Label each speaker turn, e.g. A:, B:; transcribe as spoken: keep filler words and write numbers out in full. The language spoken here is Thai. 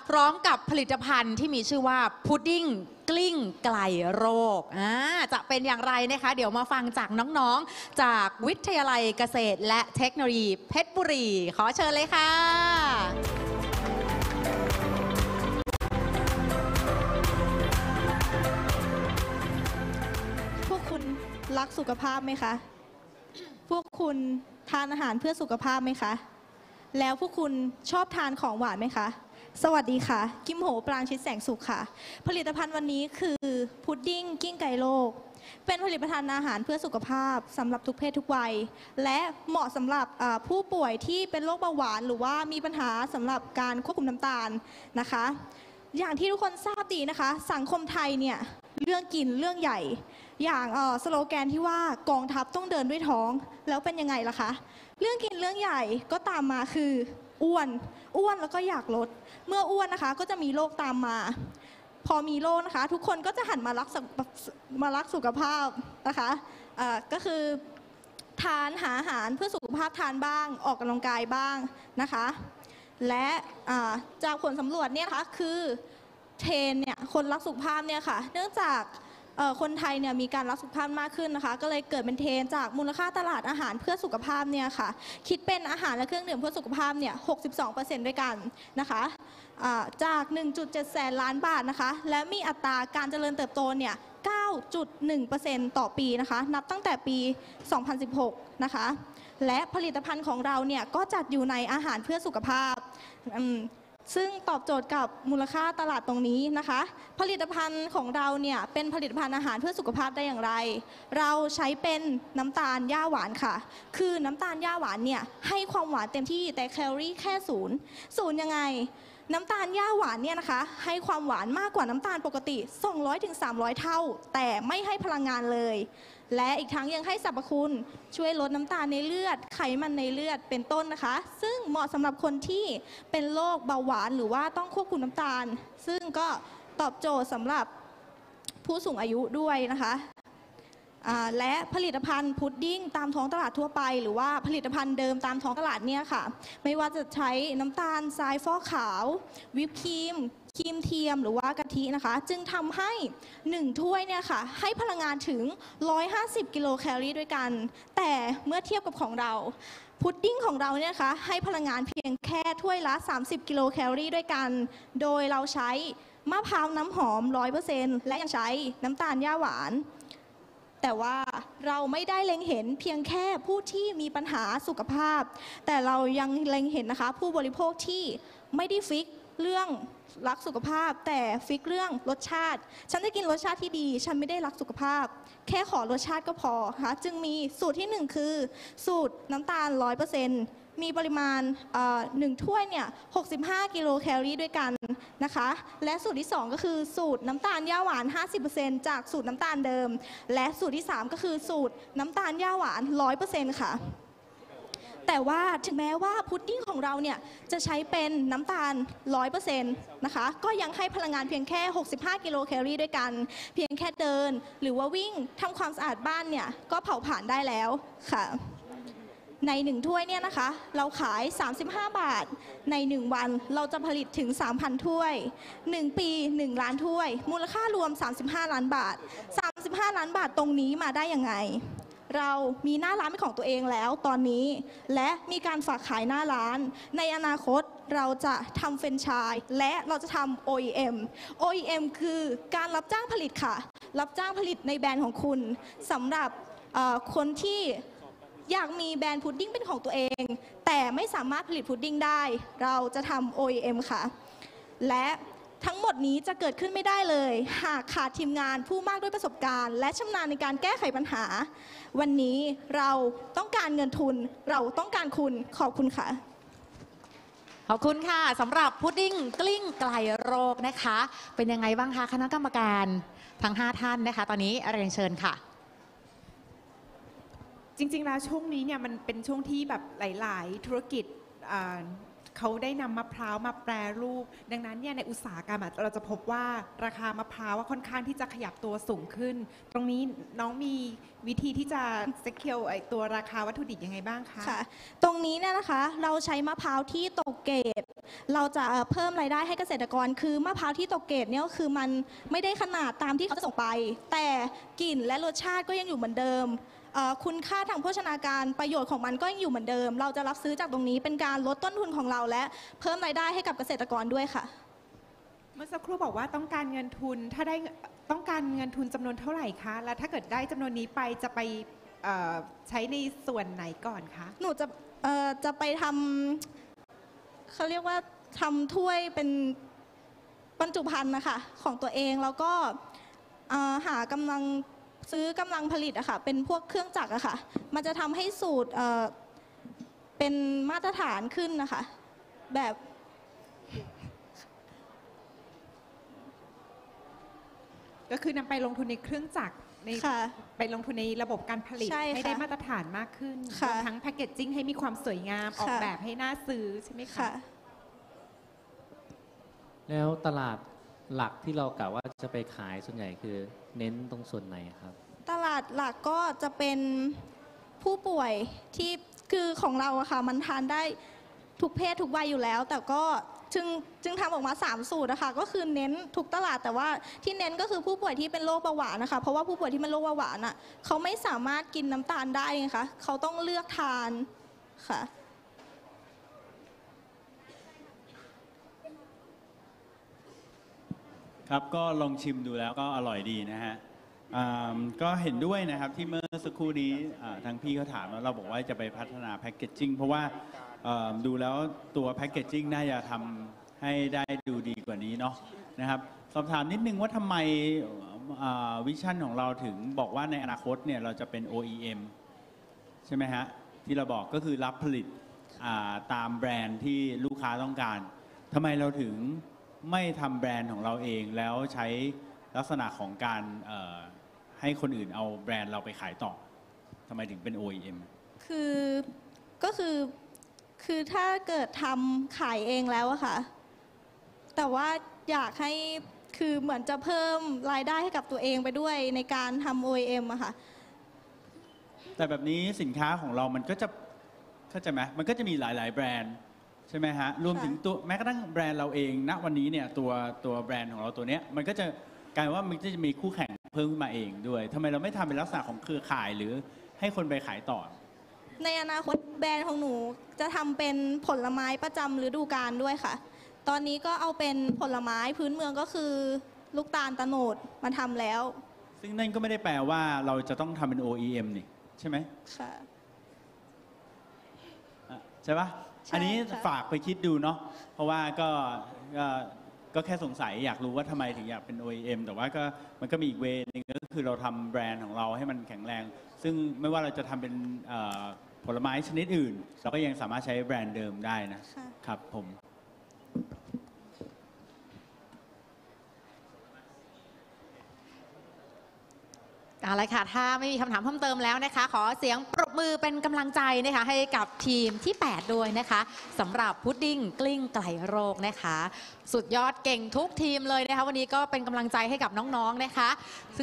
A: พร้อมกับผลิตภัณฑ์ที่มีชื่อว่าพุดดิ้งกลิ้งไกลโรคอ่าจะเป็นอย่างไรนะคะเดี๋ยวมาฟังจากน้องๆจากวิทยาลัยเกษตรและเทคโนโลยีเพชรบุรีขอเชิญเลยค่ะ
B: พวกคุณรักสุขภาพไหมคะพวกคุณทานอาหารเพื่อสุขภาพไหมคะแล้วพวกคุณชอบทานของหวานไหมคะสวัสดีค่ะกิมโหปรางชิดแสงสุขค่ะผลิตภัณฑ์วันนี้คือพุดดิ้งกิ้งไก่โลกเป็นผลิตภัณฑ์อาหารเพื่อสุขภาพสำหรับทุกเพศทุกวัยและเหมาะสำหรับผู้ป่วยที่เป็นโรคเบาหวานหรือว่ามีปัญหาสำหรับการควบคุมน้ำตาลนะคะอย่างที่ทุกคนทราบดีนะคะสังคมไทยเนี่ยเรื่องกินเรื่องใหญ่อย่างสโลแกนที่ว่ากองทัพต้องเดินด้วยท้องแล้วเป็นยังไงล่ะคะเรื่องกินเรื่องใหญ่ก็ตามมาคืออ้วนอ้วนแล้วก็อยากลดเมื่ออ้วนนะคะก็จะมีโรคตามมาพอมีโรคนะคะทุกคนก็จะหันมารักมารักสุขภาพนะคะก็คือทานหาอาหารเพื่อสุขภาพทานบ้างออกกำลังกายบ้างนะคะและจากผลสำรวจเนี่ยนะคะคือเทรนเนี่ยคนรักสุขภาพเนี่ยค่ะเนื่องจากคนไทยเนี่ยมีการรักสุขภาพมากขึ้นนะคะก็เลยเกิดเป็นเทรนจากมูลค่าตลาดอาหารเพื่อสุขภาพเนี่ยค่ะคิดเป็นอาหารและเครื่องดื่มเพื่อสุขภาพเนี่ย หกสิบสองเปอร์เซ็นต์ ด้วยกันนะคะจาก หนึ่งจุดเจ็ด แสนล้านบาทนะคะและมีอัตราการเจริญเติบโตเนี่ย เก้าจุดหนึ่งเปอร์เซ็นต์ ต่อปีนะคะนับตั้งแต่ปี สองพันสิบหก นะคะและผลิตภัณฑ์ของเราเนี่ยก็จัดอยู่ในอาหารเพื่อสุขภาพซึ่งตอบโจทย์กับมูลค่าตลาดตรงนี้นะคะผลิตภัณฑ์ของเราเนี่ยเป็นผลิตภัณฑ์อาหารเพื่อสุขภาพได้อย่างไรเราใช้เป็นน้ำตาลหญ้าหวานค่ะคือน้ำตาลหญ้าหวานเนี่ยให้ความหวานเต็มที่แต่แคลอรี่แค่ศูนย์ศูนย์ยังไงน้ำตาลหญ้าหวานเนี่ยนะคะให้ความหวานมากกว่าน้ำตาลปกติ สองร้อยถึงสามร้อย เท่าแต่ไม่ให้พลังงานเลยและอีกทั้งยังให้สรรพคุณช่วยลดน้ำตาลในเลือดไขมันในเลือดเป็นต้นนะคะซึ่งเหมาะสำหรับคนที่เป็นโรคเบาหวานหรือว่าต้องควบคุมน้ำตาลซึ่งก็ตอบโจทย์สำหรับผู้สูงอายุด้วยนะคะและผลิตภัณฑ์พุดดิ้งตามท้องตลาดทั่วไปหรือว่าผลิตภัณฑ์เดิมตามท้องตลาดเนี่ยค่ะไม่ว่าจะใช้น้ำตาลทรายฟอกขาววิปครีมครีมเทียมหรือว่ากะทินะคะจึงทำให้หนึ่งถ้วยเนี่ยค่ะให้พลังงานถึงหนึ่งร้อยห้าสิบกิโลแคลอรี่ด้วยกันแต่เมื่อเทียบกับของเราพุดดิ้งของเราเนี่ยนะคะให้พลังงานเพียงแค่ถ้วยละสามสิบกิโลแคลอรี่ด้วยกันโดยเราใช้มะพร้าวน้ำหอม ร้อยเปอร์เซ็นต์ และยังใช้น้ำตาลหญ้าหวานแต่ว่าเราไม่ได้เล็งเห็นเพียงแค่ผู้ที่มีปัญหาสุขภาพแต่เรายังเล็งเห็นนะคะผู้บริโภคที่ไม่ได้ฟิกเรื่องรักสุขภาพแต่ฟิกเรื่องรสชาติฉันจะกินรสชาติที่ดีฉันไม่ได้รักสุขภาพแค่ขอรสชาติก็พอค่ะจึงมีสูตรที่หนึ่งคือสูตรน้ำตาล ร้อยเปอร์เซ็นต์ มีปริมาณหนึ่งถ้วยเนี่ยหกสิบห้ากิโลแคลอรี่ด้วยกันนะคะและสูตรที่สองก็คือสูตรน้ำตาลหญ้าหวาน ห้าสิบเปอร์เซ็นต์ จากสูตรน้ำตาลเดิมและสูตรที่สามก็คือสูตรน้ำตาลหญ้าหวาน ร้อยเปอร์เซ็นต์ ค่ะแต่ว่าถึงแม้ว่าพุดดิ้งของเราเนี่ยจะใช้เป็นน้ำตาล ร้อยเปอร์เซ็นต์ นะคะก็ยังให้พลังงานเพียงแค่หกสิบห้ากิโลแคลอรี่ด้วยกันเพียงแค่เดินหรือว่าวิ่งทำความสะอาดบ้านเนี่ยก็เผาผลาญได้แล้วค่ะในหนึ่งถ้วยเนี่ยนะคะเราขายสามสิบห้าบาทในหนึ่งวันเราจะผลิตถึง สามพัน ถ้วยหนึ่งปีหนึ่งล้านถ้วยมูลค่ารวมสามสิบห้าล้านบาทสามสิบห้าล้านบาทตรงนี้มาได้ยังไงเรามีหน้าร้านเป็นของตัวเองแล้วตอนนี้และมีการฝากขายหน้าร้านในอนาคตเราจะทำแฟรนไชส์และเราจะทำ โอ อี เอ็ม โอ อี เอ็ม คือการรับจ้างผลิตค่ะรับจ้างผลิตในแบรนด์ของคุณสำหรับคนที่อยากมีแบรนด์พุดดิ้งเป็นของตัวเองแต่ไม่สามารถผลิตพุดดิ้งได้เราจะทำ โอ อี เอ็ม ค่ะและทั้งหมดนี้จะเกิดขึ้นไม่ได้เลยหากขาดทีมงานผู้มากด้วยประสบการณ์และชำนาญในการแก้ไขปัญหาวันนี้เราต้องการเงินทุนเราต้องการคุณขอบคุณค่ะ
A: ขอบคุณค่ะสำหรับพุดดิ้งกลิ้งไกลโรคนะคะเป็นยังไงบ้างคะคณะกรรมการทั้งห้าท่านนะคะตอนนี้เรียนเชิญค่ะ
C: จริงๆแล้วช่วงนี้เนี่ยมันเป็นช่วงที่แบบหลายๆธุรกิจเขาได้นำมะพร้าวมาแปรรูป ดังนั้นเนี่ยในอุตสาหกรรมอะเราจะพบว่าราคามะพร้าวว่าค่อนข้างที่จะขยับตัวสูงขึ้น ตรงนี้น้องมีวิธีที่จะ secure ไอ้ตัวราคาวัตถุดิบยังไงบ้างคะ
B: ค่ะ ตรงนี้เนี่ยนะคะเราใช้มะพร้าวที่ตกเกรดเราจะเอ่อเพิ่มรายได้ให้เกษตรกร คือมะพร้าวที่ตกเกรดเนี่ยก็คือมันไม่ได้ขนาดตามที่เขาจะส่งไป แต่กลิ่นและรสชาติก็ยังอยู่เหมือนเดิมเอ่อคุณค่าทางโภชนาการประโยชน์ของมันก็ยังอยู่เหมือนเดิม เราจะรับซื้อจากตรงนี้เป็นการลดต้นทุนของเราและเพิ่มรายได้ให้กับเกษตรกรด้วยค่ะ
C: เมื่อสักครู่บอกว่าต้องการเงินทุน ถ้าได้ต้องการเงินทุนจำนวนเท่าไหร่คะ และถ้าเกิดได้จำนวนนี้ไปจะไปเอ่อใช้ในส่วนไหนก่อนคะ
B: หนูจะเอ่อจะไปทำเขาเรียกว่าทำถ้วยเป็นบรรจุภัณฑ์นะคะของตัวเองแล้วก็เอ่อหากำลังซื้อกำลังผลิตอะค่ะเป็นพวกเครื่องจักรอะค่ะมันจะทำให้สูตรเอ่อเป็นมาตรฐานขึ้นนะคะแบบ
C: ก็คือนำไปลงทุนในเครื่องจักรใน
B: ค่ะ
C: ไปลงทุนในระบบการผลิต
B: ใช่ค่ะ
C: ให้ได้มาตรฐานมากขึ้น
B: ค่ะ
C: รวมทั้งแพคเกจจิ้งให้มีความสวยงาม ออก
B: ค่ะ
C: แบบให้น่าซื้อใช่ไหมคะ
B: ค่ะ
D: แล้วตลาดหลักที่เรากะว่าจะไปขายส่วนใหญ่คือเน้นตรงส่วนไหนครับ
B: ตลาดหลักก็จะเป็นผู้ป่วยที่คือของเราอะค่ะมันทานได้ทุกเพศทุกวัยอยู่แล้ว แต่ก็จึงจึงทำออกมาสามสูตรนะคะก็คือเน้นทุกตลาดแต่ว่าที่เน้นก็คือผู้ป่วยที่เป็นโรคเบาหวานนะคะเพราะว่าผู้ป่วยที่เป็นโรคเบาหวานอะเขาไม่สามารถกินน้ำตาลได้ไงคะเขาต้องเลือกทานค่ะ
E: ครับก็ลองชิมดูแล้วก็อร่อยดีนะฮะอ่าก็เห็นด้วยนะครับที่เมื่อสักครู่นี้อ่าทางพี่เขาถามแล้วเราบอกว่าจะไปพัฒนาแพคเกจจิ้งเพราะว่าอ่าดูแล้วตัวแพคเกจจิ้งน่าจะทำให้ได้ดูดีกว่านี้เนาะนะครับสอบถามนิดนึงว่าทำไมวิชั่นของเราถึงบอกว่าในอนาคตเนี่ยเราจะเป็น โอ อี เอ็ม ใช่ไหมฮะที่เราบอกก็คือรับผลิตอ่าตามแบรนด์ที่ลูกค้าต้องการทำไมเราถึงไม่ทำแบรนด์ของเราเองแล้วใช้ลักษณะของการให้คนอื่นเอาแบรนด์เราไปขายต่อทำไมถึงเป็น โอ อี เอ็ม
B: คือก็คือคือถ้าเกิดทำขายเองแล้วอะค่ะแต่ว่าอยากให้คือเหมือนจะเพิ่มรายได้ให้กับตัวเองไปด้วยในการทำ โอ อี เอ็ม อะค่ะ
E: แต่แบบนี้สินค้าของเรามันก็จะเข้าใจไหมมันก็จะมีหลาย ๆ แบรนด์ใช่ไหมฮะรวมถึงตัวแม้กระทั่งแบรนด์เราเองณวันนี้เนี่ยตัวตัวแบรนด์ของเราตัวเนี้ยมันก็จะกลายว่ามันจะมีคู่แข่งเพิ่มขึ้นมาเองด้วยทำไมเราไม่ทำเป็นลักษณะของเครือข่ายหรือให้คนไปขายต่อ
B: ในอนาคตแบรนด์ของหนูจะทำเป็นผลไม้ประจำฤดูกาลด้วยค่ะ ตอนนี้ก็เอาเป็นผลไม้พื้นเมืองก็คือลูกตาลตะโนดมาทำแล้ว
E: ซึ่งนั่นก็ไม่ได้แปลว่าเราจะต้องทำเป็น โอ อี เอ็ม นี่ใช่ไหม
B: ค่ะ
E: อ่ะใช่ปะ
B: ใช่
E: อันนี้
B: ค่ะ
E: ฝากไปคิดดูเนาะเพราะว่าก็ก็ก็แค่สงสัยอยากรู้ว่าทำไมถึงอยากเป็น โอ อี เอ็ม แต่ว่าก็มันก็มีอีกเวย์นึงก็คือเราทำแบรนด์ของเราให้มันแข็งแรง ซึ่งไม่ว่าเราจะทำเป็นเอ่อผลไม้ชนิดอื่น เราก็ยังสามารถใช้แบรนด์เดิมได้นะ
B: ค่ะ
E: ครับผม
A: เอาละค่ะถ้าไม่มีคำถามเพิ่มเติมแล้วนะคะ ขอเสียงปรบมือเป็นกำลังใจนะคะให้กับทีมที่ แปด ด้วยนะคะสำหรับพุดดิ้งกลิ้งไกลโรคนะคะ สุดยอดเก่งทุกทีมเลยนะคะวันนี้ก็เป็นกำลังใจให้กับน้องๆนะคะ